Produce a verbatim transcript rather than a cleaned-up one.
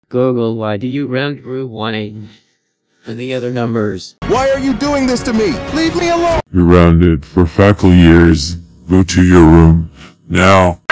Google, why do you round through one eight and the other numbers? Why are you doing this to me? Leave me alone! You're rounded for faculty years. Go to your room, now.